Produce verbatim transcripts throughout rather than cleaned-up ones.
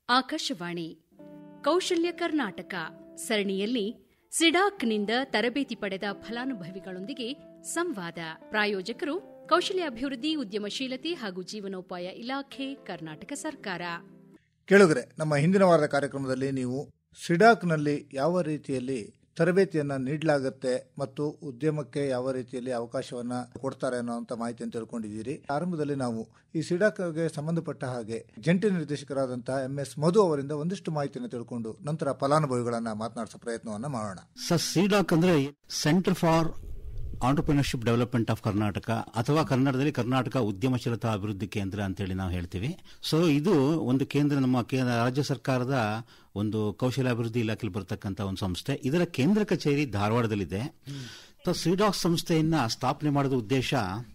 ಆಕಾಶವಾಣಿ ಕೌಶಲ್ಯ ಕರ್ನಾಟಕ ಸರಣಿಯಲ್ಲಿ ಸಿಡಾಕ್ನಿಂದ ತರಬೇತಿ ಪಡೆದ ಫಲಾನುಭವಿಗಳೊಂದಿಗೆ ಸಂವಾದ. ಪ್ರಾಯೋಜಕರು ಕೌಶಲ್ಯ ಅಭಿವೃದ್ಧಿ, ಉದ್ಯಮಶೀಲತೆ ಹಾಗೂ ಜೀವನೋಪಾಯ ಇಲಾಖೆ, ಕರ್ನಾಟಕ ಸರ್ಕಾರ. ಕೇಳುಗರೆ, ನಮ್ಮ ಹಿಂದಿನ ವಾರದ ಕಾರ್ಯಕ್ರಮದಲ್ಲಿ ನೀವು ಸಿಡಾಕ್ನಲ್ಲಿ ಯಾವ ರೀತಿಯಲ್ಲಿ ತರಬೇತಿಯನ್ನು ನೀಡಲಾಗುತ್ತೆ ಮತ್ತು ಉದ್ಯಮಕ್ಕೆ ಯಾವ ರೀತಿಯಲ್ಲಿ ಅವಕಾಶವನ್ನ ಕೊಡ್ತಾರೆ ಅನ್ನೋಂಥ ಮಾಹಿತಿಯನ್ನು ತಿಳ್ಕೊಂಡಿದ್ದೀರಿ. ಆರಂಭದಲ್ಲಿ ನಾವು ಈ ಸಿಡಾಕ್ಗೆ ಸಂಬಂಧಪಟ್ಟ ಹಾಗೆ ಜಂಟಿ ನಿರ್ದೇಶಕರಾದಂತಹ ಎಂ ಎಸ್ ಮಧು ಅವರಿಂದ ಒಂದಿಷ್ಟು ಮಾಹಿತಿಯನ್ನು ತಿಳ್ಕೊಂಡು ನಂತರ ಫಲಾನುಭವಿಗಳನ್ನ ಮಾತನಾಡಿಸೋ ಪ್ರಯತ್ನವನ್ನ ಮಾಡೋಣ. ಸರ್, ಸಿಡಾಕ್ ಅಂದ್ರೆ centre for entrepreneurship development of Karnataka, ಅಥವಾ ಕನ್ನಡದಲ್ಲಿ ಕರ್ನಾಟಕ ಉದ್ಯಮಶೀಲತಾ ಅಭಿವೃದ್ಧಿ ಕೇಂದ್ರ ಅಂತೇಳಿ ನಾವು ಹೇಳ್ತೀವಿ. ಸೊ ಇದು ಒಂದು ಕೇಂದ್ರ, ನಮ್ಮ ರಾಜ್ಯ ಸರ್ಕಾರದ ಒಂದು ಕೌಶಲ್ಯ ಅಭಿವೃದ್ಧಿ ಇಲಾಖೆಯಲ್ಲಿ ಬರತಕ್ಕಂಥ ಒಂದು ಸಂಸ್ಥೆ. ಇದರ ಕೇಂದ್ರ ಕಚೇರಿ ಧಾರವಾಡದಲ್ಲಿದೆ. ಸೊ ಸಿಡಾಕ್ ಸಂಸ್ಥೆಯನ್ನ ಸ್ಥಾಪನೆ ಮಾಡಿದ ಉದ್ದೇಶ,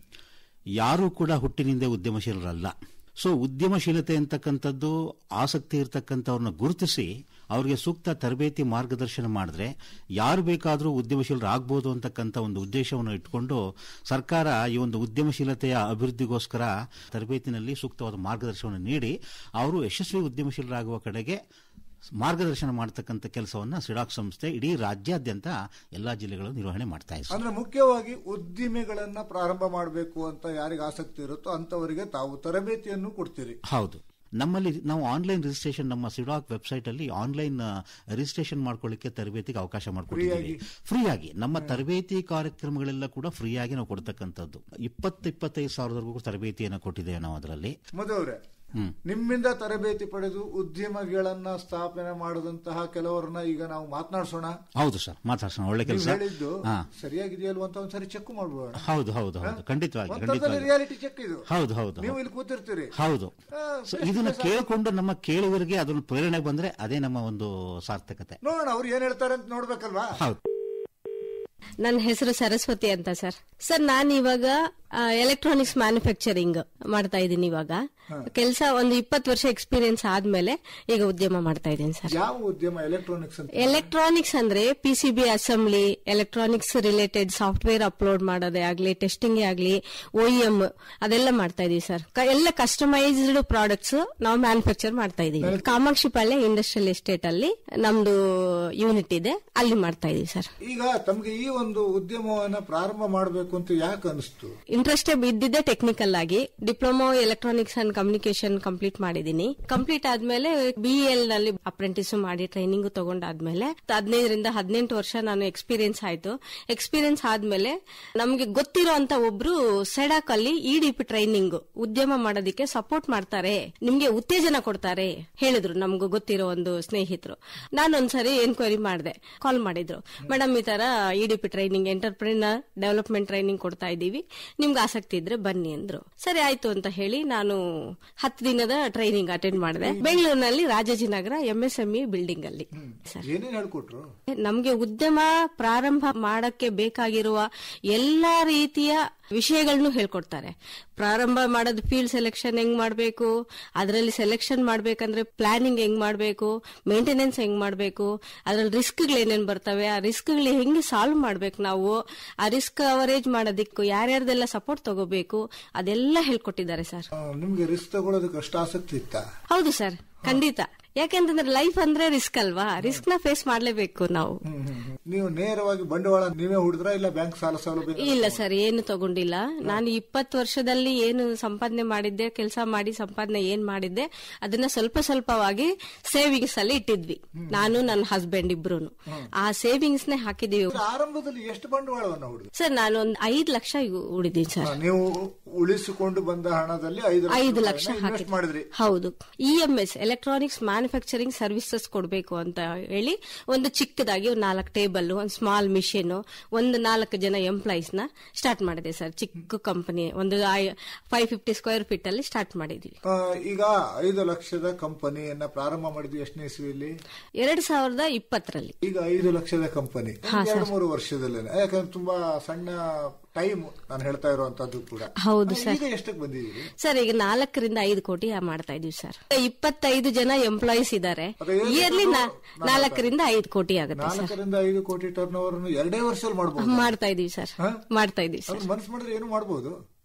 ಯಾರೂ ಕೂಡ ಹುಟ್ಟಿನಿಂದ ಉದ್ಯಮಶೀಲರಲ್ಲ. ಸೊ ಉದ್ಯಮಶೀಲತೆ ಅಂತಕ್ಕಂಥದ್ದು ಆಸಕ್ತಿ ಇರತಕ್ಕಂಥವ್ರನ್ನ ಗುರುತಿಸಿ ಅವರಿಗೆ ಸೂಕ್ತ ತರಬೇತಿ ಮಾರ್ಗದರ್ಶನ ಮಾಡಿದ್ರೆ ಯಾರು ಬೇಕಾದರೂ ಉದ್ಯಮಶೀಲರಾಗಬಹುದು ಅಂತಕ್ಕಂಥ ಒಂದು ಉದ್ದೇಶವನ್ನು ಇಟ್ಕೊಂಡು ಸರ್ಕಾರ ಈ ಒಂದು ಉದ್ಯಮಶೀಲತೆಯ ಅಭಿವೃದ್ಧಿಗೋಸ್ಕರ ತರಬೇತಿನಲ್ಲಿ ಸೂಕ್ತವಾದ ಮಾರ್ಗದರ್ಶನವನ್ನು ನೀಡಿ ಅವರು ಯಶಸ್ವಿ ಉದ್ಯಮಶೀಲರಾಗುವ ಕಡೆಗೆ ಮಾರ್ಗದರ್ಶನ ಮಾಡತಕ್ಕಂಥ ಕೆಲಸವನ್ನ ಸಿಡಾಕ್ ಸಂಸ್ಥೆ ಇಡೀ ರಾಜ್ಯಾದ್ಯಂತ ಎಲ್ಲಾ ಜಿಲ್ಲೆಗಳು ನಿರ್ವಹಣೆ ಮಾಡ್ತಾ ಇದೆ. ಅಂದ್ರೆ ಮುಖ್ಯವಾಗಿ ಉದ್ದಿಮೆಗಳನ್ನ ಪ್ರಾರಂಭ ಮಾಡಬೇಕು ಅಂತ ಯಾರಿಗೆ ಆಸಕ್ತಿ ಇರುತ್ತೋ ಅಂತವರಿಗೆ ತಾವು ತರಬೇತಿಯನ್ನು ಕೊಡ್ತೀರಿ. ಹೌದು, ನಮ್ಮಲ್ಲಿ ನಾವು ಆನ್ಲೈನ್ ರಿಜಿಸ್ಟ್ರೇಷನ್, ನಮ್ಮ ಸಿಡಾಕ್ ವೆಬ್ಸೈಟ್ ಅಲ್ಲಿ ಆನ್ಲೈನ್ ರಿಜಿಸ್ಟ್ರೇಷನ್ ಮಾಡ್ಕೊಳ್ಳಿಕ್ಕೆ ತರಬೇತಿಗೆ ಅವಕಾಶ ಮಾಡಿಕೊಟ್ಟಿದ್ದೀವಿ. ಫ್ರೀ ಆಗಿ ನಮ್ಮ ತರಬೇತಿ ಕಾರ್ಯಕ್ರಮಗಳೆಲ್ಲ ಕೂಡ ಫ್ರೀ ಆಗಿ ನಾವು ಕೊಡ್ತಕ್ಕಂಥದ್ದು. ಇಪ್ಪತ್ತು ಇಪ್ಪತ್ತೈದು ಸಾವಿರದವರೆಗೂ ತರಬೇತಿಯನ್ನು ಕೊಟ್ಟಿದ್ದೇವೆ ನಾವು ಅದರಲ್ಲಿ. ಮಧುವ್ರೆ, ನಿಮ್ಮಿಂದ ತರಬೇತಿ ಪಡೆದು ಉದ್ಯಮಗಳನ್ನ ಸ್ಥಾಪನೆ ಮಾಡಿದಂತಹ ಕೆಲವರನ್ನ ಈಗ ನಾವು ಮಾತನಾಡಿಸೋಣ. ಹೌದು ಸರ್, ಮಾತಾಡ್ಸೋಣ. ಒಳ್ಳೆ ಕೆಲಸ. ಹೇಳಿದ್ದು ಸರಿಯಾಗಿದೆಯಲ್ವ ಅಂತ ಒಂದ್ಸರಿ ಚೆಕ್ ಮಾಡಬಹುದು. ಹೌದು ಹೌದು ಹೌದು, ಖಂಡಿತವಾಗಿ ರಿಯಾಲಿಟಿ ಚೆಕ್ ಇದು. ಹೌದು ಹೌದು, ನೀವು ಇಲ್ಲಿ ಕೂತಿರ್ತೀರಿ. ಹೌದು, ಇದನ್ನ ಕೇಳಿಕೊಂಡು ನಮ್ಮ ಕೇಳುವರಿಗೆ ಅದನ್ನು ಪ್ರೇರಣೆ ಬಂದ್ರೆ ಅದೇ ನಮ್ಮ ಒಂದು ಸಾರ್ಥಕತೆ. ನೋಡೋಣ ಅವ್ರು ಏನ್ ಹೇಳ್ತಾರೆ ಅಂತ ನೋಡ್ಬೇಕಲ್ವಾ. ಹೌದು. ನನ್ನ ಹೆಸರು ಸರಸ್ವತಿ ಅಂತ ಸರ್. ಸರ್, ನಾನು ಇವಾಗ ಎಲೆಕ್ಟ್ರಾನಿಕ್ಸ್ ಮ್ಯಾನುಫ್ಯಾಕ್ಚರಿಂಗ್ ಮಾಡ್ತಾ ಇದ್ದೀನಿ. ಇವಾಗ ಕೆಲಸ ಒಂದು ಇಪ್ಪತ್ತು ವರ್ಷ ಎಕ್ಸ್ಪೀರಿಯನ್ಸ್ ಆದ್ಮೇಲೆ ಈಗ ಉದ್ಯಮ ಮಾಡ್ತಾ ಇದ್ದೀನಿ ಸರ್. ಯಾವ ಉದ್ಯಮ? ಎಲೆಕ್ಟ್ರಾನಿಕ್ಸ್. ಎಲೆಕ್ಟ್ರಾನಿಕ್ಸ್ ಅಂದ್ರೆ PCB assembly, electronics related software upload ಮಾಡೋದೇ ಆಗ್ಲಿ, ಟೆಸ್ಟಿಂಗ್ ಆಗ್ಲಿ, ಓಇಎಂ ಅದೆಲ್ಲ ಮಾಡ್ತಾ ಇದೀವಿ ಸರ್. ಎಲ್ಲ ಕಸ್ಟಮೈಸ್ಡ್ ಪ್ರಾಡಕ್ಟ್ಸ್ ನಾವು ಮ್ಯಾನುಫ್ಯಾಕ್ಚರ್ ಮಾಡ್ತಾ ಇದೀವಿ. ಕಾಮಾಕ್ಷಿ ಪಾಳ್ಯ ಇಂಡಸ್ಟ್ರಿಯಲ್ ಎಸ್ಟೇಟ್ ಅಲ್ಲಿ ನಮ್ದು ಯೂನಿಟ್ ಇದೆ, ಅಲ್ಲಿ ಮಾಡ್ತಾ ಇದೀವಿ ಸರ್. ಈಗ ತಮ್ಗೆ ಈ ಒಂದು ಉದ್ಯಮವನ್ನ ಪ್ರಾರಂಭ ಮಾಡಬೇಕು ಅಂತ ಯಾಕೆ ಅನಿಸ್ತು? ಇಂಟ್ರೆಸ್ಟ್ ಇದ್ದಿದ್ದೆ ಟೆಕ್ನಿಕಲ್ ಆಗಿ. Diploma electronics and communication complete ಮಾಡಿದೀನಿ. ಕಂಪ್ಲೀಟ್ ಆದ್ಮೇಲೆ ಬಿಎಲ್ ನಲ್ಲಿ ಅಪ್ರೆಂಟಿಸ್ ಮಾಡಿ ಟ್ರೈನಿಂಗ್ ತಗೊಂಡಾದ್ಮೇಲೆ ಹದಿನೈದರಿಂದ ಹದಿನೆಂಟು ವರ್ಷ ನಾನು ಎಕ್ಸ್ಪೀರಿಯನ್ಸ್ ಆಯ್ತು. ಎಕ್ಸ್ಪೀರಿಯನ್ಸ್ ಆದ್ಮೇಲೆ ನಮ್ಗೆ ಗೊತ್ತಿರೋ ಅಂತ ಒಬ್ರು ಸೆಡಾಕ್ ಅಲ್ಲಿ ಇಡಿಪಿ ಟ್ರೈನಿಂಗ್ ಉದ್ಯಮ ಮಾಡೋದಕ್ಕೆ ಸಪೋರ್ಟ್ ಮಾಡ್ತಾರೆ, ನಿಮ್ಗೆ ಉತ್ತೇಜನ ಕೊಡ್ತಾರೆ ಹೇಳಿದ್ರು ನಮ್ಗೂ ಗೊತ್ತಿರೋ ಒಂದು ಸ್ನೇಹಿತರು. ನಾನೊಂದ್ಸರಿ ಎನ್ಕ್ವೈರಿ ಮಾಡಿದೆ, ಕಾಲ್ ಮಾಡಿದ್ರು, ಮೇಡಮ್ ಈ ತರ EDP training, entrepreneur development training ಕೊಡ್ತಾ ಇದೀವಿ, ನಿಮ್ಗೆ ಆಸಕ್ತಿ ಇದ್ರೆ ಬನ್ನಿ ಅಂದ್ರು. ಸರಿ ಆಯ್ತು ಅಂತ ಹೇಳಿ ನಾನು ಹತ್ತು ದಿನದ ಟ್ರೈನಿಂಗ್ ಅಟೆಂಡ್ ಮಾಡಿದೆ ಬೆಂಗಳೂರಿನಲ್ಲಿ ರಾಜಾಜಿನಗರ ಎಂಎಸ್ಎಂಇ ಬಿಲ್ಡಿಂಗ್ ಅಲ್ಲಿ. ನಮ್ಗೆ ಉದ್ಯಮ ಪ್ರಾರಂಭ ಮಾಡಕ್ಕೆ ಬೇಕಾಗಿರುವ ಎಲ್ಲಾ ರೀತಿಯ ವಿಷಯಗಳನ್ನು ಹೇಳ್ಕೊಡ್ತಾರೆ. ಪ್ರಾರಂಭ ಮಾಡೋದು ಫೀಲ್ಡ್ ಸೆಲೆಕ್ಷನ್ ಹೆಂಗ್ ಮಾಡಬೇಕು, ಅದರಲ್ಲಿ ಸೆಲೆಕ್ಷನ್ ಮಾಡ್ಬೇಕಂದ್ರೆ ಪ್ಲಾನಿಂಗ್ ಹೆಂಗ್ ಮಾಡಬೇಕು, ಮೇಂಟೆನೆನ್ಸ್ ಹೆಂಗ್ ಮಾಡಬೇಕು, ಅದ್ರಲ್ಲಿ ರಿಸ್ಕ್ಗಳು ಏನೇನ್ ಬರ್ತವೆ, ಆ ರಿಸ್ಕ್ಗಳು ಹೆಂಗೆ ಸಾಲ್ವ್ ಮಾಡ್ಬೇಕು, ನಾವು ಆ ರಿಸ್ಕ್ ಕವರೇಜ್ ಮಾಡೋದಕ್ಕೂ ಯಾರ್ಯಾರ್ದೆಲ್ಲ ಸಪೋರ್ಟ್ ತಗೋಬೇಕು ಅದೆಲ್ಲ ಹೇಳ್ಕೊಟ್ಟಿದ್ದಾರೆ ಸರ್. ನಿಮ್ಗೆ ರಿಸ್ಕ್ ತಗೊಳ್ಳೋದಕ್ಕೆ ಅಷ್ಟು ಆಸಕ್ತಿ ಇತ್ತಾ? ಹೌದು ಸರ್, ಖಂಡಿತ. ಯಾಕೆಂತಂದ್ರೆ ಲೈಫ್ ಅಂದ್ರೆ ರಿಸ್ಕ್ ಅಲ್ವಾ, ರಿಸ್ಕ್ ನ ಫೇಸ್ ಮಾಡ್ಲೇಬೇಕು ನಾವು. ನೀವು ನೇರವಾಗಿ ಬಂಡವಾಳ ನೀವೇ ಹೂಡಿದ್ರಾ ಇಲ್ಲ ಬ್ಯಾಂಕ್ ಸಾಲ ಸೌಲಭ್ಯ? ಇಲ್ಲ ಸರ್, ಏನು ತಗೊಂಡಿಲ್ಲ. ನಾನು ಇಪ್ಪತ್ತು ವರ್ಷದಲ್ಲಿ ಏನು ಸಂಪಾದನೆ ಮಾಡಿದ್ದೆ, ಕೆಲಸ ಮಾಡಿ ಸಂಪಾದನೆ ಏನ್ ಮಾಡಿದ್ದೆ ಅದನ್ನ ಸ್ವಲ್ಪ ಸ್ವಲ್ಪವಾಗಿ ಸೇವಿಂಗ್ಸ್ ಅಲ್ಲಿ ಇಟ್ಟಿದ್ವಿ, ನಾನು ನನ್ನ ಹಸ್ಬೆಂಡ್ ಇಬ್ರು. ಆ ಸೇವಿಂಗ್ಸ್ ನೇ ಹಾಕಿದೀವಿ. ಆರಂಭದಲ್ಲಿ ಎಷ್ಟು ಬಂಡವಾಳವನ್ನು ಹೂಡಿದ್ರಿ? ಸರ್, ನಾನು ಒಂದು ಐದು ಲಕ್ಷ ಹೂಡಿದ್ದೀನಿ ಸರ್. ನೀವು ಉಳಿಸಿಕೊಂಡು ಬಂದ ಹಣದಲ್ಲಿ ಐದು ಲಕ್ಷ ಹಾಕಿದ್ರಿ? ಹೌದು. ಇಎಂಎಸ್ ಎಲೆಕ್ಟ್ರಾನಿಕ್ಸ್ ಮ್ಯಾನುಫ್ಯಾಕ್ಚರಿಂಗ್ ಸರ್ವಿಸಸ್ ಕೊಡಬೇಕು ಅಂತ ಹೇಳಿ ಒಂದು ಚಿಕ್ಕದಾಗಿ ಒಂದು ನಾಲ್ಕು ಟೇಬಲ್, ಒಂದು ಸ್ಮಾಲ್ ಮಿಷಿನ್, ಒಂದು ನಾಲ್ಕು ಜನ ಎಂಪ್ಲಾಯೀಸ್ ನ ಸ್ಟಾರ್ಟ್ ಮಾಡಿದೆ ಸರ್. ಚಿಕ್ಕ ಕಂಪನಿ, ಒಂದು ಫೈವ್ ಫಿಫ್ಟಿ ಸ್ಕ್ವೇರ್ ಫೀಟ್ ಅಲ್ಲಿ ಸ್ಟಾರ್ಟ್ ಮಾಡಿದ್ವಿ. ಈಗ ಐದು ಲಕ್ಷದ ಕಂಪನಿಯನ್ನ ಪ್ರಾರಂಭ ಮಾಡಿದ್ವಿ ಎಷ್ಟನೇ ಇಸ್ವಿಯಲ್ಲಿ? ಎರಡ್ ಸಾವಿರದ ಇಪ್ಪತ್ತರಲ್ಲಿ. ಈಗ ಐದು ಲಕ್ಷದ ಕಂಪನಿ ಎರಡು ಮೂರು ವರ್ಷದಲ್ಲೇ, ಯಾಕಂದ್ರೆ ತುಂಬಾ ಸಣ್ಣ ಟೈಮ್ ನಾನು ಹೇಳ್ತಾ ಇರುವಂತದ್ದು ಕೂಡ. ಹೌದು ಸರ್. ಈಗ ಎಷ್ಟಕ್ಕೆ ಬಂದಿದ್ದೀರಿ ಸರ್? ಈಗ ನಾಲ್ಕರಿಂದ ಐದು ಕೋಟಿ ಮಾಡ್ತಾ ಇದೀವಿ ಸರ್. ಇಪ್ಪತ್ತೈದು ಜನ ಎಂಪ್ಲಾಯೀಸ್ ಇದ್ದಾರೆ. ಇಯರ್ಲಿ ನಾಲ್ಕರಿಂದ ಐದು ಕೋಟಿ ಆಗುತ್ತೆ. ನಾಲ್ಕರಿಂದ ಐದು ಕೋಟಿ ಟರ್ನ್ ಓವರ್ ಎರಡೇ ವರ್ಷದಲ್ಲಿ ಮಾಡಬಹುದು. ಮಾಡ್ತಾ ಇದೀವಿ ಸರ್, ಮಾಡ್ತಾ ಇದೀವಿ ಸರ್. ಮನಸ್ಸು ಮಾಡಿದ್ರೆ ಏನು ಮಾಡಬಹುದು.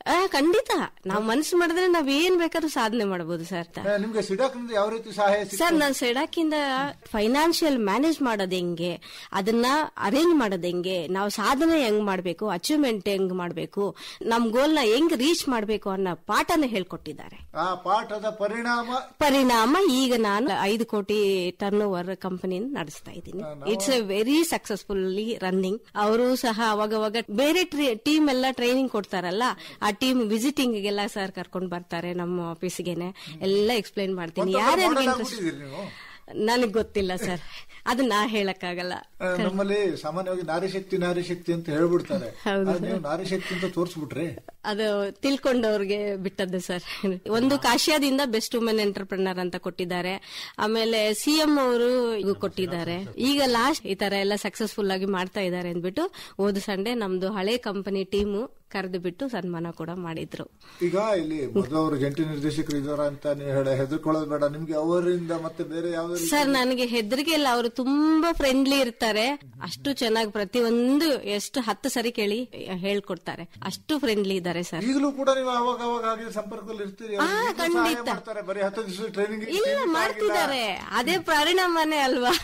ಆ, ಖಂಡಿತ ನಾವು ಮನಸ್ಸು ಮಾಡಿದ್ರೆ ನಾವ್ ಏನ್ ಬೇಕಾದ್ರೂ ಸಾಧನೆ ಮಾಡಬಹುದು ಸರ್. ನಿಮ್ಗೆ ಸಿಡಾಕ್ ಯಾವ ರೀತಿ ಸಹಾಯ ಸರ್, ನಾನು ಸಿಡಾಕಿಂದ ಫೈನಾನ್ಷಿಯಲ್ ಮ್ಯಾನೇಜ್ ಮಾಡೋದ್ ಹೆಂಗೆ, ಅದನ್ನ ಅರೇಂಜ್ ಮಾಡೋದ್ ಹೆಂಗೆ, ನಾವು ಸಾಧನೆ ಹೆಂಗ್ ಮಾಡ್ಬೇಕು, ಅಚೀವ್ಮೆಂಟ್ ಹೆಂಗ್ ಮಾಡ್ಬೇಕು, ನಮ್ ಗೋಲ್ ನ ಹೆಂಗ್ ರೀಚ್ ಮಾಡ್ಬೇಕು ಅನ್ನೋ ಪಾಠನ ಹೇಳ್ಕೊಟ್ಟಿದ್ದಾರೆ. ಆ ಪಾಠದ ಪರಿಣಾಮ ಪರಿಣಾಮ ಈಗ ನಾನು ಐದು ಕೋಟಿ ಟರ್ನ್ ಓವರ್ ಕಂಪನಿ ನಡೆಸ್ತಾ ಇದ್ದೀನಿ. It's a very successfully running. ಅವರು ಸಹ ಅವಾಗವಾಗ ಬೇರೆ ಟೀಮ್ ಎಲ್ಲ ಟ್ರೈನಿಂಗ್ ಕೊಡ್ತಾರಲ್ಲ, ಆ ಟೀಮ್ ವಿಸಿಟಿಂಗ್ ಗೆಲ್ಲ ಸರ್ ಕರ್ಕೊಂಡ್ ಬರ್ತಾರೆ ನಮ್ಮ ಆಫೀಸ್ಗೆನೆ. ಎಲ್ಲ ಎಕ್ಸ್ಪ್ಲೈನ್ ಮಾಡ್ತೀನಿ ಯಾರ್ಯಾರಿಗೆ ಇಂಟ್ರೆಸ್ಟ್. ನನಗ್ ಗೊತ್ತಿಲ್ಲ ಸರ್, ಅದು ನಾ ಹೇಳಕ್ಕಾಗಲ್ಲ. ನಮ್ಮಲ್ಲಿ ಸಾಮಾನ್ಯವಾಗಿ ನಾರಿ ಶಕ್ತಿ ನಾರಿ ಶಕ್ತಿ ಅಂತ ಹೇಳ್ಬಿಡ್ತಾರೆ. ನೀವು ನಾರಿ ಶಕ್ತಿ ಅಂತ ತೋರಿಸ್ಬಿಟ್ರಿ, ಅದು ತಿಳ್ಕೊಂಡವ್ರಿಗೆ ಬಿಟ್ಟದ್ದು ಸರ್. ಒಂದು ಕಾಶ್ಯಾದಿಂದ ಬೆಸ್ಟ್ ವುಮೆನ್ ಎಂಟರ್ಪ್ರಿನರ್ ಅಂತ ಕೊಟ್ಟಿದ್ದಾರೆ. ಆಮೇಲೆ ಸಿಎಂ ಅವರು ಕೊಟ್ಟಿದ್ದಾರೆ. ಈಗ ಲಾಸ್ಟ್ ಈ ತರ ಎಲ್ಲ ಸಕ್ಸಸ್ಫುಲ್ ಆಗಿ ಮಾಡ್ತಾ ಇದ್ದಾರೆ ಅಂದ್ಬಿಟ್ಟು ಹೋದ ಸಂಡೆ ನಮ್ದು ಹಳೆ ಕಂಪನಿ ಟೀಮು ಕರೆದು ಬಿಟ್ಟು ಸನ್ಮಾನ ಕೂಡ ಮಾಡಿದ್ರು. ಈಗ ಇಲ್ಲಿ ಮೊದಲು ಅವರು ಜಂಟಿ ನಿರ್ದೇಶಕರು ಇದಾರ ಅಂತ ನೀವು ಹೇಳ ಹೆದರ್ಕೊಳ್ಳೋದು ಬೇಡ. ನಿಮ್ಗೆ ಅವರಿಂದ ಮತ್ತೆ ಬೇರೆ ಯಾವ್ದು ಸರ್? ನನಗೆ ಹೆದರಿಕೆ ಇಲ್ಲ, ಅವರು ತುಂಬಾ ಫ್ರೆಂಡ್ಲಿ ಇರ್ತಾರೆ. ಅಷ್ಟು ಚೆನ್ನಾಗಿ ಪ್ರತಿಯೊಂದು ಎಷ್ಟು ಹತ್ತು ಸರಿ ಕೇಳಿ ಹೇಳ್ಕೊಡ್ತಾರೆ, ಅಷ್ಟು ಫ್ರೆಂಡ್ಲಿ ಇದ್ದಾರೆ ಸರ್. ಈಗಲೂ ಕೂಡ ನೀವು ಅವಾಗ ಅವಾಗ ಸಂಪರ್ಕದಲ್ಲಿ ಇರ್ತೀರಿ? ಖಂಡಿತ. ಬರೀ ಹತ್ತು ದಿವಸ ಟ್ರೈನಿಂಗ್ ಇಲ್ಲ, ಮಾಡ್ತಿದ್ದಾರೆ. ಅದೇ ಪರಿಣಾಮನೇ ಅಲ್ವಾ.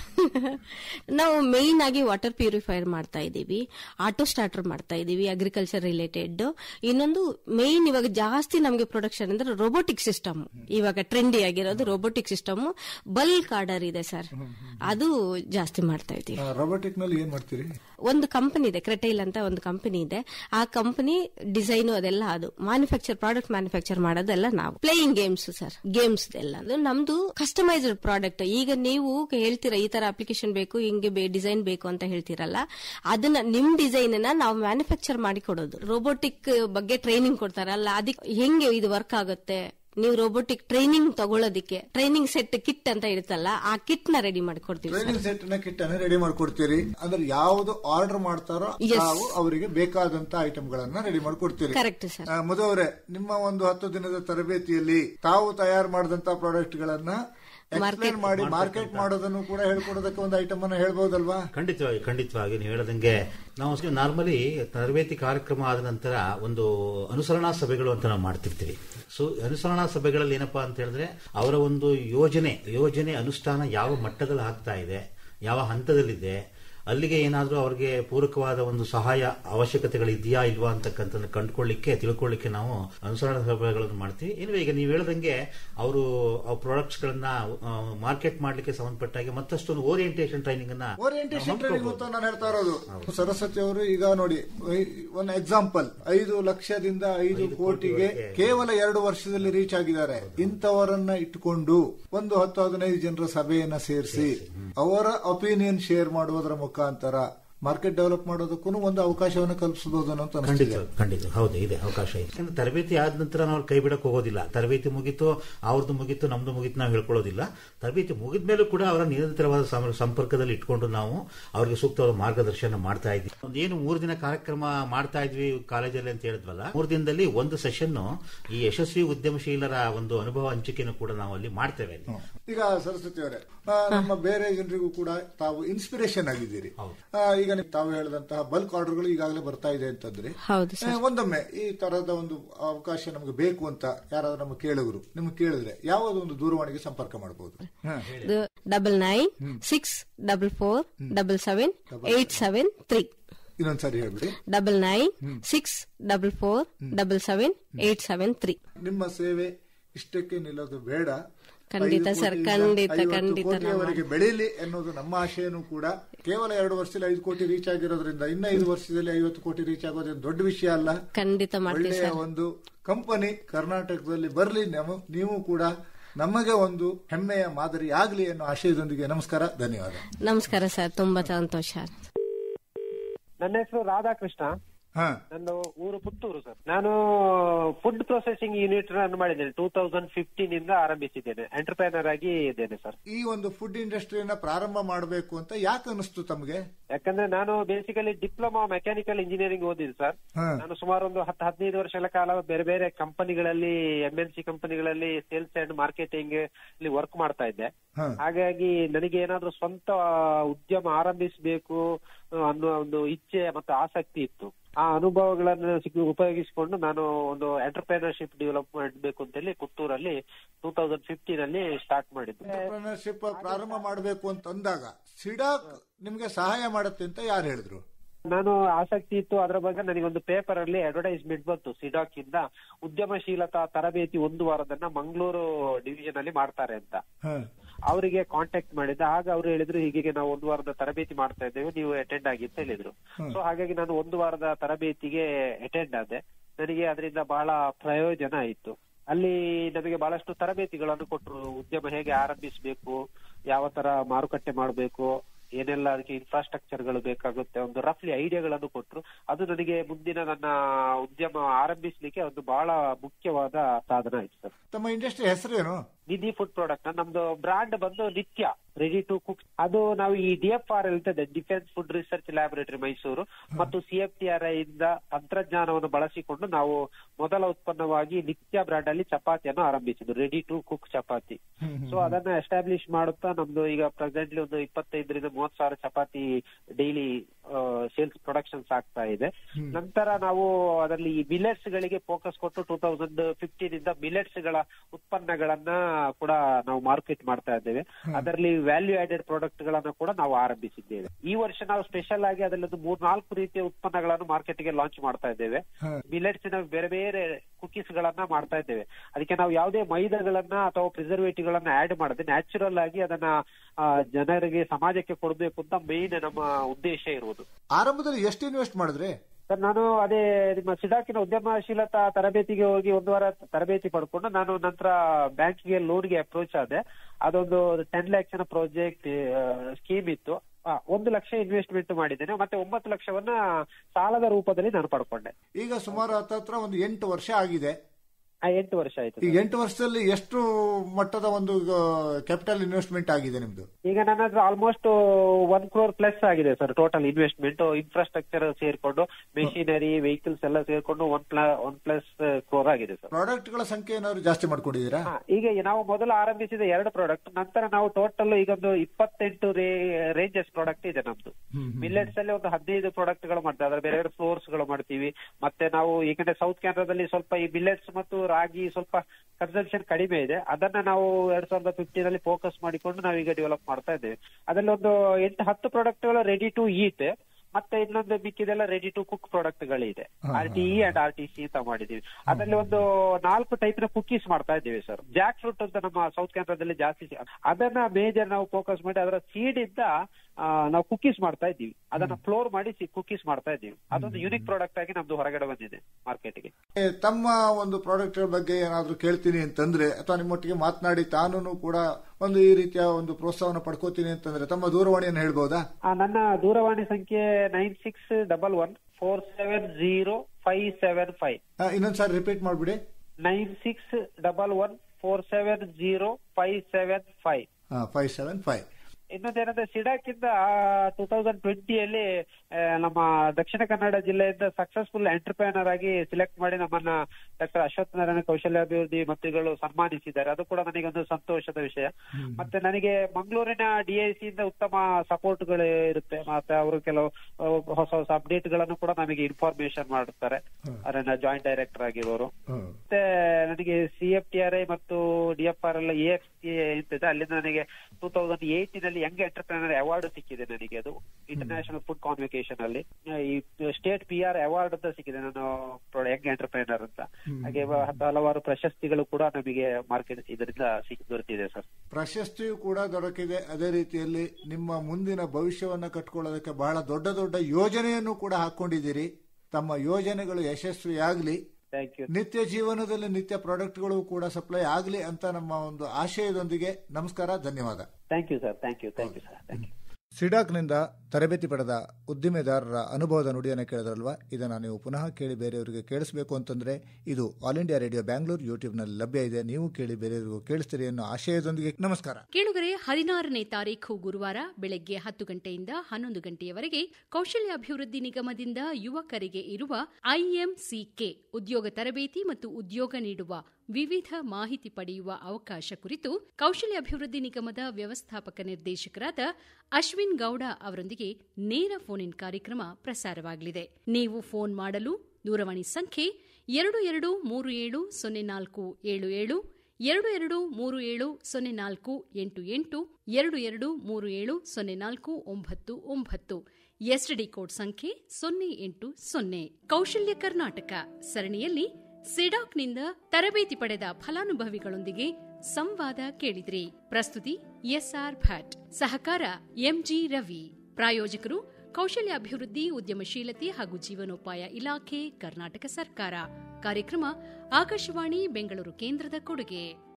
ನಾವು ಮೇನ್ ಆಗಿ ವಾಟರ್ ಪ್ಯೂರಿಫೈಯರ್ ಮಾಡ್ತಾ ಇದೀವಿ, ಆಟೋ ಸ್ಟಾರ್ಟರ್ ಮಾಡ್ತಾ ಇದೀವಿ, ಅಗ್ರಿಕಲ್ಚರ್ ರಿಲೇಟೆಡ್. ಇನ್ನೊಂದು ಮೇನ್ ಇವಾಗ ಜಾಸ್ತಿ ನಮಗೆ ಪ್ರೊಡಕ್ಷನ್ ಅಂದ್ರೆ ರೋಬೋಟಿಕ್ ಸಿಸ್ಟಮ್. ಇವಾಗ ಟ್ರೆಂಡಿ ಆಗಿರೋದು ರೋಬೋಟಿಕ್ ಸಿಸ್ಟಮ್. ಬಲ್ಕ್ ಆರ್ಡರ್ ಇದೆ ಸರ್, ಅದು ಜಾಸ್ತಿ ಮಾಡ್ತಾ ಇದೀವಿ. ರೋಬೋಟಿಕ್ ನಲ್ಲಿ ಏನ್ ಮಾಡ್ತೀರಿ? ಒಂದು ಕಂಪನಿ ಇದೆ, ಕ್ರೆಟೈಲ್ ಅಂತ ಒಂದು ಕಂಪನಿ ಇದೆ. ಆ ಕಂಪನಿ ಡಿಸೈನ್ ಅದೆಲ್ಲ ಅದು ಮ್ಯಾನುಫ್ಯಾಕ್ಚರ್ ಪ್ರಾಡಕ್ಟ್ ಮ್ಯಾನುಫ್ಯಾಕ್ಚರ್ ಮಾಡೋದೆಲ್ಲ ನಾವು. ಪ್ಲೇಯಿಂಗ್ ಗೇಮ್ಸ್ ಸರ್, ಗೇಮ್ಸ್ ಎಲ್ಲ ನಮ್ದು ಕಸ್ಟಮೈಸ್ಡ್ ಪ್ರಾಡಕ್ಟ್. ಈಗ ನೀವು ಹೇಳ್ತೀರಾ ಈ ತರ ಅಪ್ಲಿಕೇಶನ್ ಬೇಕು, ಹಿಂಗೆ ಡಿಸೈನ್ ಬೇಕು ಅಂತ ಹೇಳ್ತೀರಲ್ಲ, ಅದನ್ನ ನಿಮ್ ಡಿಸೈನ್ ನಾವು ಮ್ಯಾನುಫ್ಯಾಕ್ಚರ್ ಮಾಡಿ ಕೊಡೋದು. ರೋಬೋಟಿಕ್ ಬಗ್ಗೆ ಟ್ರೈನಿಂಗ್ ಕೊಡ್ತಾರಲ್ಲ, ಅದಕ್ಕೆ ಹೆಂಗೆ ಇದು ವರ್ಕ್ ಆಗುತ್ತೆ, ನೀವು ರೋಬೋಟಿಕ್ ಟ್ರೈನಿಂಗ್ ತಗೊಳ್ಳೋದಿಕ್ಕೆ ಟ್ರೈನಿಂಗ್ ಸೆಟ್ ಕಿಟ್ ಅಂತ ಇರುತ್ತಲ್ಲ, ಆ ಕಿಟ್ ನ ರೆಡಿ ಮಾಡಿಕೊಡ್ತೀವಿ. ಟ್ರೈನಿಂಗ್ ಸೆಟ್ ನ ಕಿಟ್ ಅನ್ನ ರೆಡಿ ಮಾಡ್ಕೊಡ್ತೀರಿ ಅಂದ್ರೆ ಯಾವ್ದು ಆರ್ಡರ್ ಮಾಡ್ತಾರೋ ನಾವು ಅವರಿಗೆ ಬೇಕಾದಂತ ಐಟಮ್ ಗಳನ್ನ ರೆಡಿ ಮಾಡ್ಕೊಡ್ತೀರಿ. Correct sir. ಮಧುವರೇ, ನಿಮ್ಮ ಒಂದು ಹತ್ತು ದಿನದ ತರಬೇತಿಯಲ್ಲಿ ತಾವು ತಯಾರು ಮಾಡಿದಂತ ಪ್ರಾಡಕ್ಟ್ ಗಳನ್ನ ಎಕ್ಸ್ಪ್ಲೇನ್ ಮಾಡಿ ಮಾರ್ಕೆಟ್ ಮಾಡೋದನ್ನು ಕೂಡ ಹೇಳ್ಕೊಡೋದಕ್ಕೆ ಒಂದು ಐಟಮ್ ಅನ್ನ ಹೇಳ್ಬಹುದಲ್ವಾ? ಖಂಡಿತವಾಗಿ ಖಂಡಿತವಾಗಿ ನೀವು ಹೇಳದಂಗೆ ನಾವು ನಾರ್ಮಲಿ ತರಬೇತಿ ಕಾರ್ಯಕ್ರಮ ಆದ ನಂತರ ಒಂದು ಅನುಸರಣಾ ಸಭೆಗಳು ಅಂತ ನಾವು ಮಾಡ್ತಿರ್ತೀವಿ. ಸೊ ಅನುಸರಣಾ ಸಭೆಗಳಲ್ಲಿ ಏನಪ್ಪಾ ಅಂತ ಹೇಳಿದ್ರೆ ಅವರ ಒಂದು ಯೋಜನೆ ಯೋಜನೆ ಅನುಷ್ಠಾನ ಯಾವ ಮಟ್ಟದಲ್ಲಿ ಆಗ್ತಾ ಇದೆ, ಯಾವ ಹಂತದಲ್ಲಿದೆ, ಅಲ್ಲಿಗೆ ಏನಾದರೂ ಅವ್ರಿಗೆ ಪೂರಕವಾದ ಒಂದು ಸಹಾಯ ಅವಶ್ಯಕತೆಗಳು ಇದೆಯಾ ಇಲ್ವಾ ಅಂತಕ್ಕಂಥ ಕಂಡುಕೊಳ್ಳಿಕ್ಕೆ ತಿಳ್ಕೊಳ್ಳಿಕ್ಕೆ ನಾವು ಅನುಸರಣಾ ಸಭೆಗಳನ್ನು ಮಾಡ್ತೀವಿ. ಇನ್ನು ಈಗ ನೀವು ಹೇಳದಂಗೆ ಅವರು ಪ್ರಾಡಕ್ಟ್ಸ್ ಗಳನ್ನ ಮಾರ್ಕೆಟ್ ಮಾಡ್ಲಿಕ್ಕೆ ಸಂಬಂಧಪಟ್ಟಾಗಿ ಮತ್ತಷ್ಟು ಓರಿಯಂಟೇಷನ್ ಟ್ರೈನಿಂಗ್ ಅನ್ನ ಓರಿಯಂಟೇಷನ್ ಟ್ರೈನಿಂಗ್ ಅಂತ ನಾನು ಹೇಳ್ತಾ ಇರೋದು. ಸರಸ್ವತಿ ಅವರು ಈಗ ನೋಡಿ, ಒಂದು ಎಕ್ಸಾಂಪಲ್, ಐದು ಲಕ್ಷದಿಂದ ಐದು ಕೋಟಿಗೆ ಕೇವಲ ಎರಡು ವರ್ಷದಲ್ಲಿ ರೀಚ್ ಆಗಿದ್ದಾರೆ. ಇಂಥವರನ್ನ ಇಟ್ಟುಕೊಂಡು ಒಂದು ಹತ್ತು ಹದಿನೈದು ಜನರ ಸಭೆಯನ್ನ ಸೇರಿಸಿ ಅವರ ಒಪಿನಿಯನ್ ಶೇರ್ ಮಾಡುವುದರ ಮುಖಾಂತರ ಮಾರ್ಕೆಟ್ ಡೆವಲಪ್ ಮಾಡೋದಕ್ಕೂ ಒಂದು ಅವಕಾಶವನ್ನು ಕಲ್ಪಿಸಬಹುದು ಅಂತ ಖಂಡಿತ ಖಂಡಿತ ಹೌದು, ಇದೆ ಅವಕಾಶ ಇದೆ. ಯಾಕಂದ್ರೆ ತರಬೇತಿ ಆದ ನಂತರ ನಾವು ಕೈ ಬಿಡಕ್ ಹೋಗೋದಿಲ್ಲ. ತರಬೇತಿ ಮುಗಿತು, ಅವ್ರದ್ದು ಮುಗಿತು, ನಮ್ದು ಮುಗಿತು ನಾವು ಹೇಳ್ಕೊಳ್ಳೋದಿಲ್ಲ. ತರಬೇತಿ ಮುಗಿದ ಮೇಲೂ ಕೂಡ ಅವರ ನಿರಂತರವಾದ ಸಂಪರ್ಕದಲ್ಲಿ ಇಟ್ಕೊಂಡು ನಾವು ಅವರಿಗೆ ಸೂಕ್ತವಾದ ಮಾರ್ಗದರ್ಶನ ಮಾಡ್ತಾ ಇದ್ವಿ. ಒಂದೇನು ಮೂರು ದಿನ ಕಾರ್ಯಕ್ರಮ ಮಾಡ್ತಾ ಇದ್ವಿ ಕಾಲೇಜಲ್ಲಿ ಅಂತ ಹೇಳಿದ್ವಲ್ಲ, ಮೂರು ದಿನದಲ್ಲಿ ಒಂದು ಸೆಷನ್ ಈ ಯಶಸ್ವಿ ಉದ್ಯಮಶೀಲರ ಒಂದು ಅನುಭವ ಹಂಚಿಕೆಯನ್ನು ಕೂಡ ನಾವು ಅಲ್ಲಿ ಮಾಡ್ತೇವೆ. ಈಗ ಸರಸ್ವತಿ ಅವರೇ, ನಮ್ಮ ಬೇರೆ ಜನರಿಗೂ ಕೂಡ ತಾವು ಇನ್ಸ್ಪಿರೇಷನ್ ಆಗಿದ್ದೀರಿ. ಈಗ ತಾವು ಹೇಳಿದಂತಹ ಬಲ್ಕ್ ಆರ್ಡರ್ಗಳು ಈಗಾಗಲೇ ಬರ್ತಾ ಇದೆ ಅಂತಂದ್ರೆ, ಒಂದೊಮ್ಮೆ ಈ ತರಹದ ಒಂದು ಅವಕಾಶ ನಮಗೆ ಬೇಕು ಅಂತ ಯಾರಾದ್ರೂ ನಮ್ಮ ಕೇಳುಗರು ನಿಮ್ಗೆ ಕೇಳಿದ್ರೆ ಯಾವ್ದು ಒಂದು ದೂರವಾಣಿಗೆ ಸಂಪರ್ಕ ಮಾಡಬಹುದು? Double nine six double four double seven eight seven three. ಇನ್ನೊಂದ್ಸರಿ ಹೇಳ್ಬಿಡಿ. Double nine six double four double seven eight seven three. ನಿಮ್ಮ ಸೇವೆ ಇಷ್ಟಕ್ಕೆ ನಿಲ್ಲೋದು ಬೇಡ, ಖಂಡಿತ ಸರ್, ಖಂಡಿತ ಖಂಡಿತ ಕೋಟಿಯವರೆಗೆ ಬೆಳೀಲಿ ಎನ್ನುವುದು ನಮ್ಮ ಆಶಯನೂ ಕೂಡ. ಕೇವಲ ಎರಡು ವರ್ಷದಲ್ಲಿ ಐದು ಕೋಟಿ ರೀಚ್ ಆಗಿರೋದ್ರಿಂದ ಇನ್ನ ಐದು ವರ್ಷದಲ್ಲಿ ಐವತ್ತು ಕೋಟಿ ರೀಚ್ ಆಗೋದೇನು ದೊಡ್ಡ ವಿಷಯ ಅಲ್ಲ. ಖಂಡಿತ ಒಳ್ಳೆಯ ಒಂದು ಕಂಪನಿ ಕರ್ನಾಟಕದಲ್ಲಿ ಬರಲಿ, ನೀವು ಕೂಡ ನಮಗೆ ಒಂದು ಹೆಮ್ಮೆಯ ಮಾದರಿ ಆಗಲಿ ಎನ್ನುವ ಆಶಯದೊಂದಿಗೆ ನಮಸ್ಕಾರ, ಧನ್ಯವಾದ. ನಮಸ್ಕಾರ ಸರ್, ತುಂಬಾ ಸಂತೋಷ. ನನ್ನ ಹೆಸರು ರಾಧಾಕೃಷ್ಣ, ನನ್ನ ಊರು ಪುತ್ತೂರು ಸರ್. ನಾನು ಫುಡ್ ಪ್ರೊಸೆಸಿಂಗ್ ಯೂನಿಟ್ ರನ್ ಮಾಡಿದ್ದೇನೆ. ಟೂ ತೌಸಂಡ್ ಫಿಫ್ಟೀನ್ ಇಂದ ಆರಂಭಿಸಿದ್ದೇನೆ, ಎಂಟರ್ಪ್ರೈನರ್ ಆಗಿ ಇದ್ದೇನೆ ಸರ್. ಈ ಒಂದು ಫುಡ್ ಇಂಡಸ್ಟ್ರಿಯನ್ನ ಪ್ರಾರಂಭ ಮಾಡಬೇಕು ಅಂತ ಯಾಕೆ ಅನಿಸ್ತು ತಮಗೆ? ಯಾಕಂದ್ರೆ ನಾನು ಬೇಸಿಕಲಿ ಡಿಪ್ಲೊಮಾ ಮೆಕ್ಯಾನಿಕಲ್ ಇಂಜಿನಿಯರಿಂಗ್ ಓದಿದ್ದು ಸರ್. ನಾನು ಸುಮಾರು ಒಂದು ಹತ್ತು ಹದಿನೈದು ವರ್ಷಗಳ ಕಾಲ ಬೇರೆ ಬೇರೆ ಕಂಪನಿಗಳಲ್ಲಿ, ಎಂಎನ್ಸಿ ಸಿ ಕಂಪನಿಗಳಲ್ಲಿ ಸೇಲ್ಸ್ ಅಂಡ್ ಮಾರ್ಕೆಟಿಂಗ್ ಅಲ್ಲಿ ವರ್ಕ್ ಮಾಡ್ತಾ ಇದ್ದೆ. ಹಾಗಾಗಿ ನನಗೆ ಏನಾದ್ರೂ ಸ್ವಂತ ಉದ್ಯಮ ಆರಂಭಿಸಬೇಕು ಅನ್ನೋ ಒಂದು ಇಚ್ಛೆ ಮತ್ತು ಆಸಕ್ತಿ ಇತ್ತು. ಆ ಅನುಭವಗಳನ್ನು ಉಪಯೋಗಿಸಿಕೊಂಡು ನಾನು ಒಂದು ಎಂಟರ್ಪ್ರಿನರ್ಶಿಪ್ ಡೆವಲಪ್ ಮಾಡಬೇಕು ಅಂತೇಳಿ ಪುತ್ತೂರಲ್ಲಿ ಟೂ ತೌಸಂಡ್ ಫಿಫ್ಟೀನ್ ಅಲ್ಲಿ ಸ್ಟಾರ್ಟ್ ಮಾಡಿದ್ದು. ಎಂಟರ್ಪ್ರಿನರ್ಶಿಪ್ ಪ್ರಾರಂಭ ಮಾಡಬೇಕು ಅಂತ ಅಂದಾಗ ಸಿಡಾಕ್ ನಿಮ್ಗೆ ಸಹಾಯ ಮಾಡುತ್ತೆ ಅಂತ ಯಾರು ಹೇಳಿದ್ರು? ನಾನು ಆಸಕ್ತಿ ಇತ್ತು ಅದರ ಬಗ್ಗೆ. ನನಗೊಂದು ಪೇಪರ್ ಅಲ್ಲಿ ಅಡ್ವರ್ಟೈಸ್ಮೆಂಟ್ ಬಂತು, ಸಿಡಾಕ್ ಇಂದ ಉದ್ಯಮಶೀಲತಾ ತರಬೇತಿ ಒಂದು ವಾರದನ್ನ ಮಂಗಳೂರು ಡಿವಿಷನ್ ಅಲ್ಲಿ ಮಾಡ್ತಾರೆ ಅಂತ. ಅವರಿಗೆ ಕಾಂಟ್ಯಾಕ್ಟ್ ಮಾಡಿದ್ದೆ. ಆಗ ಅವ್ರು ಹೇಳಿದ್ರು ಹೀಗೆ ನಾವು ಒಂದು ವಾರದ ತರಬೇತಿ ಮಾಡ್ತಾ ಇದ್ದೇವೆ, ನೀವು ಅಟೆಂಡ್ ಆಗಿ ಅಂತ ಹೇಳಿದ್ರು. ಸೊ ಹಾಗಾಗಿ ನಾನು ಒಂದು ವಾರದ ತರಬೇತಿಗೆ ಅಟೆಂಡ್ ಆದೆ. ನನಗೆ ಅದರಿಂದ ಬಹಳ ಪ್ರಯೋಜನ ಆಯಿತು. ಅಲ್ಲಿ ನಮಗೆ ಬಹಳಷ್ಟು ತರಬೇತಿಗಳನ್ನು ಕೊಟ್ಟರು. ಉದ್ಯಮ ಹೇಗೆ ಆರಂಭಿಸಬೇಕು, ಯಾವ ತರ ಮಾರುಕಟ್ಟೆ ಮಾಡಬೇಕು, ಏನೆಲ್ಲ ಅದಕ್ಕೆ ಇನ್ಫ್ರಾಸ್ಟ್ರಕ್ಚರ್ ಗಳು ಬೇಕಾಗುತ್ತೆ, ಒಂದು ರಫ್ಲಿ ಐಡಿಯಾಗಳನ್ನು ಕೊಟ್ಟರು. ಅದು ನನಗೆ ಮುಂದಿನ ನನ್ನ ಉದ್ಯಮ ಆರಂಭಿಸಲಿಕ್ಕೆ ಒಂದು ಬಹಳ ಮುಖ್ಯವಾದ ಸಾಧನ ಆಯ್ತು ಸರ್. ತಮ್ಮ ಇಂಡಸ್ಟ್ರಿ ಹೆಸರೇನು? Nidhi food product. ನಮ್ದು ಬ್ರಾಂಡ್ ಬಂದು ನಿತ್ಯ ರೆಡಿ ಟು ಕುಕ್. ಅದು ನಾವು ಈ ಡಿ ಎಫ್ ಆರ್ ಇರ್ತದೆ, defence food research laboratory Mysuru ಮತ್ತು C F T R I ಇಂದ ತಂತ್ರಜ್ಞಾನವನ್ನು ಬಳಸಿಕೊಂಡು ನಾವು ಮೊದಲ ಉತ್ಪನ್ನವಾಗಿ ನಿತ್ಯ ಬ್ರಾಂಡ್ ಅಲ್ಲಿ ಚಪಾತಿಯನ್ನು ಆರಂಭಿಸಿದ್ದು, ready to cook chapati. So ಅದನ್ನ ಎಸ್ಟಾಬ್ಲಿಷ್ ಮಾಡುತ್ತಾ ನಮ್ದು ಈಗ ಪ್ರೆಸೆಂಟ್ಲಿ ಒಂದು ಇಪ್ಪತ್ತೈದರಿಂದ ಮೂವತ್ತು ಸಾವಿರ ಚಪಾತಿ ಡೈಲಿ ಸೇಲ್ಸ್ ಪ್ರೊಡಕ್ಷನ್ಸ್ ಆಗ್ತಾ ಇದೆ. ನಂತರ ನಾವು ಅದರಲ್ಲಿ ಮಿಲೆಟ್ಸ್ ಗಳಿಗೆ ಫೋಕಸ್ ಕೊಟ್ಟು ಟೂ ತೌಸಂಡ್ ಫಿಫ್ಟೀನ್ ಇಂದ ಮಿಲೆಟ್ಸ್ ಗಳ ಉತ್ಪನ್ನಗಳನ್ನ ಕೂಡ ನಾವು ಮಾರ್ಕೆಟ್ ಮಾಡ್ತಾ ಇದ್ದೇವೆ. ಅದರಲ್ಲಿ ವ್ಯಾಲ್ಯೂ ಆಡೆಡ್ ಪ್ರಾಡಕ್ಟ್ ಗಳನ್ನ ಕೂಡ ನಾವು ಆರಂಭಿಸಿದ್ದೇವೆ. ಈ ವರ್ಷ ನಾವು ಸ್ಪೆಷಲ್ ಆಗಿ ಅದರಲ್ಲಿ ಒಂದು ಮೂರ್ ನಾಲ್ಕು ರೀತಿಯ ಉತ್ಪನ್ನಗಳನ್ನು ಮಾರ್ಕೆಟ್ ಗೆ ಲಾಂಚ್ ಮಾಡ್ತಾ ಇದ್ದೇವೆ. ಮಿಲೆಟ್ಸ್ ನ ಬೇರೆ ಬೇರೆ ಕುಕೀಸ್ ಗಳನ್ನ ಮಾಡ್ತಾ ಇದ್ದೇವೆ. ಅದಕ್ಕೆ ನಾವು ಯಾವುದೇ ಮೈದಾಗಳನ್ನ ಅಥವಾ ಪ್ರಿಸರ್ವೇಟಿವ್ ಗಳನ್ನ ಆಡ್ ಮಾಡದೆ ನ್ಯಾಚುರಲ್ ಆಗಿ ಅದನ್ನ ಜನರಿಗೆ ಸಮಾಜಕ್ಕೆ ಕೊಡಬೇಕು ಅಂತ ಮೇನ್ ನಮ್ಮ ಉದ್ದೇಶ ಇರುವುದು. ಆರಂಭದಲ್ಲಿ ಎಷ್ಟು ಇನ್ವೆಸ್ಟ್ ಮಾಡಿದ್ರೆ? ಸರ್ ನಾನು ಅದೇ ನಿಮ್ಮ ಸಿಡಾಕಿನ ಉದ್ಯಮಶೀಲತಾ ತರಬೇತಿಗೆ ಹೋಗಿ ಒಂದು ವಾರ ತರಬೇತಿ ಪಡ್ಕೊಂಡು ನಾನು ನಂತರ ಬ್ಯಾಂಕಿಗೆ ಲೋನ್ಗೆ ಅಪ್ರೋಚ್ ಆದೆ. ಅದೊಂದು ಟೆನ್ ಲ್ಯಾಕ್ಸ್ ನ ಪ್ರಾಜೆಕ್ಟ್ ಸ್ಕೀಮ್ ಇತ್ತು. ಒಂದು ಲಕ್ಷ ಇನ್ವೆಸ್ಟ್ಮೆಂಟ್ ಮಾಡಿದ್ದೇನೆ, ಮತ್ತೆ ಒಂಬತ್ತು ಲಕ್ಷವನ್ನ ಸಾಲದ ರೂಪದಲ್ಲಿ ನಾನು ಪಡ್ಕೊಂಡೆ. ಈಗ ಸುಮಾರು ಹತ್ತತ್ರ ಒಂದು ಎಂಟು ವರ್ಷ ಆಗಿದೆ. ಎಂಟು ವರ್ಷ ಆಯ್ತು. ಈ ಎಂಟು ವರ್ಷದಲ್ಲಿ ಎಷ್ಟು ಮಟ್ಟದ ಒಂದು ಕ್ಯಾಪಿಟಲ್ ಇನ್ವೆಸ್ಟ್ಮೆಂಟ್ ಆಗಿದೆ ನಿಮ್ದು? ಈಗ ನನ್ನ ಹತ್ರ ಆಲ್ಮೋಸ್ಟ್ ಒನ್ ಕ್ರೋರ್ ಪ್ಲಸ್ ಆಗಿದೆ ಸರ್ ಟೋಟಲ್ ಇನ್ವೆಸ್ಟ್ಮೆಂಟ್. ಇನ್ಫ್ರಾಸ್ಟ್ರಕ್ಚರ್ ಸೇರ್ಕೊಂಡು ಮೆಷಿನರಿ ವೆಹಿಕಲ್ಸ್ ಎಲ್ಲ ಸೇರ್ಕೊಂಡು one plus one plus crore ಆಗಿದೆ ಸರ್. ಪ್ರಾಡಕ್ಟ್ ಗಳ ಸಂಖ್ಯೆ ಏನಾದ್ರು ಜಾಸ್ತಿ ಮಾಡ್ಕೊಂಡಿದ್ದೀರಾ? ಈಗ ನಾವು ಮೊದಲು ಆರಂಭಿಸಿದ ಎರಡು ಪ್ರಾಡಕ್ಟ್, ನಂತರ ನಾವು ಟೋಟಲ್ ಈಗ ಒಂದು ಇಪ್ಪತ್ತೆಂಟು ರೇಂಜಸ್ ಪ್ರಾಡಕ್ಟ್ ಇದೆ ನಮ್ದು. ಮಿಲೆಟ್ಸ್ ಅಲ್ಲಿ ಒಂದು ಹದಿನೈದು ಪ್ರಾಡಕ್ಟ್ ಗಳು ಮಾಡ್ತೀವಿ, ಅದ್ರ ಬೇರೆ ಬೇರೆ ಫ್ಲೋರ್ಸ್ ಗಳು ಮಾಡ್ತೀವಿ. ಮತ್ತೆ ನಾವು ಯಾಕಂದ್ರೆ ಸೌತ್ ಕೆನರಾದಲ್ಲಿ ಸ್ವಲ್ಪ ಈ ಮಿಲೆಟ್ಸ್ ಮತ್ತು ರಾಗಿ ಸ್ವಲ್ಪ ಕನ್ಸಂಪ್ಷನ್ ಕಡಿಮೆ ಇದೆ, ಅದನ್ನ ನಾವು ಎರಡ್ ಸಾವಿರದ ಫಿಫ್ಟೀನ್ ಅಲ್ಲಿ ಫೋಕಸ್ ಮಾಡಿಕೊಂಡು ನಾವೀಗ ಡೆವಲಪ್ ಮಾಡ್ತಾ ಇದ್ದೇವೆ. ಅದರಲ್ಲಿ ಒಂದು ಎಂಟು ಹತ್ತು ಪ್ರಾಡಕ್ಟ್ ಗಳು ರೆಡಿ ಟು ಈಟ್, ಮತ್ತೆ ಇನ್ನೊಂದು ಮಿಕ್ಕಿದೆಲ್ಲ ರೆಡಿ ಟು ಕುಕ್ ಪ್ರಾಡಕ್ಟ್ ಗಳಿದೆ. R T E and R T C ಅಂತ ಮಾಡಿದೀವಿ. ಅದರಲ್ಲಿ ಒಂದು ನಾಲ್ಕು ಟೈಪ್ ನ ಕುಕೀಸ್ ಮಾಡ್ತಾ ಇದ್ದೀವಿ ಸರ್. ಜಾಕ್ ಫ್ರೂಟ್ ಅಂತ ನಮ್ಮ ಸೌತ್ ಕೆನರಾದಲ್ಲಿ ಜಾಸ್ತಿ, ಅದನ್ನ ಮೇಜರ್ ನಾವು ಫೋಕಸ್ ಮಾಡಿ ಅದರ ಸೀಡ್ ಇಂದ ನಾವು ಕುಕೀಸ್ ಮಾಡ್ತಾ ಇದ್ದೀವಿ. ಅದನ್ನ ಫ್ಲೋರ್ ಮಾಡಿ ಕುಕೀಸ್ ಮಾಡ್ತಾ ಇದ್ದೀವಿ. ಅದೊಂದು ಯೂನಿಕ್ ಪ್ರಾಡಕ್ಟ್ ಆಗಿ ನಮ್ದು ಹೊರಗಡೆ ಬಂದಿದೆ ಮಾರ್ಕೆಟ್ಗೆ. ತಮ್ಮ ಒಂದು ಪ್ರಾಡಕ್ಟ್ ಬಗ್ಗೆ ಏನಾದ್ರು ಕೇಳ್ತೀನಿ ಅಂತಂದ್ರೆ ಅಥವಾ ನಿಮ್ಮೊಟ್ಟಿಗೆ ಮಾತನಾಡಿ ತಾನು ಕೂಡ ಒಂದು ಈ ರೀತಿಯ ಒಂದು ಪ್ರೋತ್ಸಾಹವನ್ನು ಪಡ್ಕೋತೀನಿ ಅಂತಂದ್ರೆ ತಮ್ಮ ದೂರವಾಣಿಯನ್ನು ಹೇಳ್ಬಹುದಾ? ನನ್ನ ದೂರವಾಣಿ ಸಂಖ್ಯೆ nine six double one four seven zero five seven five. ಇನ್ನೊಂದ್ಸಾರಿ ರಿಪೀಟ್ ಮಾಡ್ಬಿಡಿ. Nine six double one four seven zero five seven five five seven five. ಇನ್ನೊಂದೇನಂದ್ರೆ ಸಿಡಾಕಿಂದ ಟೂ ತೌಸಂಡ್ ಟ್ವೆಂಟಿಯಲ್ಲಿ ನಮ್ಮ ದಕ್ಷಿಣ ಕನ್ನಡ ಜಿಲ್ಲೆಯಿಂದ ಸಕ್ಸಸ್ಫುಲ್ ಎಂಟರ್ಪ್ರೈನರ್ ಆಗಿ ಸಿಲೆಕ್ಟ್ ಮಾಡಿ ನಮ್ಮನ್ನ ಡಾಕ್ಟರ್ ಅಶ್ವಥ್ ನಾರಾಯಣ ಕೌಶಲ್ಯಾಭಿವೃದ್ಧಿ ಮಂತ್ರಿಗಳು ಸನ್ಮಾನಿಸಿದ್ದಾರೆ. ಅದು ಕೂಡ ನನಗೊಂದು ಸಂತೋಷದ ವಿಷಯ. ಮತ್ತೆ ನನಗೆ ಮಂಗಳೂರಿನ ಡಿಐಸಿ ಇಂದ ಉತ್ತಮ ಸಪೋರ್ಟ್ ಗಳು ಇರುತ್ತೆ. ಮತ್ತೆ ಅವರು ಕೆಲವು ಹೊಸ ಹೊಸ ಅಪ್ಡೇಟ್ ಗಳನ್ನು ಕೂಡ ನಮಗೆ ಇನ್ಫಾರ್ಮೇಶನ್ ಮಾಡುತ್ತಾರೆ, ಅದನ್ನ ಜಾಯಿಂಟ್ ಡೈರೆಕ್ಟರ್ ಆಗಿರೋರು. ಮತ್ತೆ ನನಗೆ C F T R I ಮತ್ತು ಡಿ ಎಫ್ ಆರ್ ಎಲ್ಲ ಎ ಎಫ್ ಸಿ ಇರ್ತದೆ, ಅಲ್ಲಿಂದ ನನಗೆ ಟೂ ತೌಸಂಡ್ ಏಯ್ಟೀನ್ ಅಲ್ಲಿ ಯಂಗ್ ಎಂಟರ್ಪ್ರಿನರ್ ಅವಾರ್ಡ್ ಸಿಕ್ಕಿದೆ ನನಗೆ. ಅದು ಇಂಟರ್ನ್ಯಾಷನಲ್ ಫುಡ್ ಕಾನ್ವಿಕೇಶನ್ ಅಲ್ಲಿ ಈ ಸ್ಟೇಟ್ ಪಿ ಆರ್ ಅವಾರ್ಡ್ ಅಂತ ಸಿಕ್ಕಿದೆ ನಾನು ಯಂಗ್ ಎಂಟರ್ಪ್ರಿನರ್ ಅಂತ. ಹಾಗೆ ಹಲವಾರು ಪ್ರಶಸ್ತಿಗಳು ಕೂಡ ನಮಗೆ ಮಾರ್ಕೆಟ್ ಇದರಿಂದ ಸಿಕ್ಕಿ ದೊರೆತಿದೆ ಸರ್. ಪ್ರಶಸ್ತಿಯು ಕೂಡ ದೊರಕಿದೆ. ಅದೇ ರೀತಿಯಲ್ಲಿ ನಿಮ್ಮ ಮುಂದಿನ ಭವಿಷ್ಯವನ್ನ ಕಟ್ಕೊಳ್ಳೋದಕ್ಕೆ ಬಹಳ ದೊಡ್ಡ ದೊಡ್ಡ ಯೋಜನೆಯನ್ನು ಕೂಡ ಹಾಕೊಂಡಿದ್ದೀರಿ. ತಮ್ಮ ಯೋಜನೆಗಳು ಯಶಸ್ವಿಯಾಗ್ಲಿ, ನಿತ್ಯ ಜೀವನದಲ್ಲಿ ನಿತ್ಯ ಪ್ರಾಡಕ್ಟ್ಗಳು ಕೂಡ ಸಪ್ಲೈ ಆಗಲಿ ಅಂತ ನಮ್ಮ ಒಂದು ಆಶಯದೊಂದಿಗೆ ನಮಸ್ಕಾರ, ಧನ್ಯವಾದ. Thank you sir. Thank you thank you sir. Thank you. ಸಿಡಾಕ್ನಿಂದ ತರಬೇತಿ ಪಡೆದ ಉದ್ದಿಮೆದಾರರ ಅನುಭವದ ನುಡಿಯನ್ನು ಕೇಳಿದ್ರಲ್ವಾ, ಇದನ್ನು ನೀವು ಪುನಃ ಕೇಳಿ ಬೇರೆಯವರಿಗೆ ಕೇಳಿಸಬೇಕು ಅಂತಂದ್ರೆ ಇದು ಆಲ್ ಇಂಡಿಯಾ ರೇಡಿಯೋ ಬ್ಯಾಂಗ್ಳೂರ್ ಯೂಟ್ಯೂಬ್ನಲ್ಲಿ ಲಭ್ಯ ಇದೆ. ನೀವು ಕೇಳಿ ಬೇರೆಯವರಿಗೂ ಕೇಳಿಸ್ತೀರಿ ಅನ್ನೋ ಆಶಯದೊಂದಿಗೆ ನಮಸ್ಕಾರ. ಕೇಳುಗರೆ, ಹದಿನಾರನೇ ತಾರೀಖು ಗುರುವಾರ ಬೆಳಗ್ಗೆ ಹತ್ತು ಗಂಟೆಯಿಂದ ಹನ್ನೊಂದು ಗಂಟೆಯವರೆಗೆ ಕೌಶಲ್ಯಾಭಿವೃದ್ಧಿ ನಿಗಮದಿಂದ ಯುವಕರಿಗೆ ಇರುವ ಐಎಂಸಿಕೆ ಉದ್ಯೋಗ ತರಬೇತಿ ಮತ್ತು ಉದ್ಯೋಗ ನೀಡುವ ವಿವಿಧ ಮಾಹಿತಿ ಪಡೆಯುವ ಅವಕಾಶ ಕುರಿತು ಕೌಶಲ್ಯ ಅಭಿವೃದ್ಧಿ ನಿಗಮದ ವ್ಯವಸ್ಥಾಪಕ ನಿರ್ದೇಶಕರಾದ ಅಶ್ವಿನ್ ಗೌಡ ಅವರೊಂದಿಗೆ ನೇರ ಫೋನ್ ಇನ್ ಕಾರ್ಯಕ್ರಮ ಪ್ರಸಾರವಾಗಲಿದೆ. ನೀವು ಫೋನ್ ಮಾಡಲು ದೂರವಾಣಿ ಸಂಖ್ಯೆ ಎರಡು ಎರಡು ಮೂರು ಏಳು ಸೊನ್ನೆ ನಾಲ್ಕು ಏಳು ಏಳು, ಎರಡು ಎರಡು ಮೂರು ಏಳು ಸೊನ್ನೆ ನಾಲ್ಕು ಎಂಟು ಎಂಟು, ಎರಡು ಎರಡು ಮೂರು ಏಳು ಸೊನ್ನೆ ನಾಲ್ಕು ಒಂಬತ್ತು ಒಂಬತ್ತು, ಎಸ್ಟಿಡಿ ಕೋಡ್ ಸಂಖ್ಯೆ ಸೊನ್ನೆ ಎಂಟು ಸೊನ್ನೆ. ಕೌಶಲ್ಯ ಕರ್ನಾಟಕ ಸರಣಿಯಲ್ಲಿ ಸಿಡಾಕ್ನಿಂದ ತರಬೇತಿ ಪಡೆದ ಫಲಾನುಭವಿಗಳೊಂದಿಗೆ ಸಂವಾದ ಕೇಳಿದ್ರಿ. ಪ್ರಸ್ತುತಿ ಎಸ್ಆರ್ ಭಟ್, ಸಹಕಾರ ಎಂಜಿ ರವಿ. ಪ್ರಾಯೋಜಕರು ಕೌಶಲ್ಯ ಅಭಿವೃದ್ಧಿ, ಉದ್ಯಮಶೀಲತೆ ಹಾಗೂ ಜೀವನೋಪಾಯ ಇಲಾಖೆ, ಕರ್ನಾಟಕ ಸರ್ಕಾರ. ಕಾರ್ಯಕ್ರಮ ಆಕಾಶವಾಣಿ ಬೆಂಗಳೂರು ಕೇಂದ್ರದ ಕೊಡುಗೆ.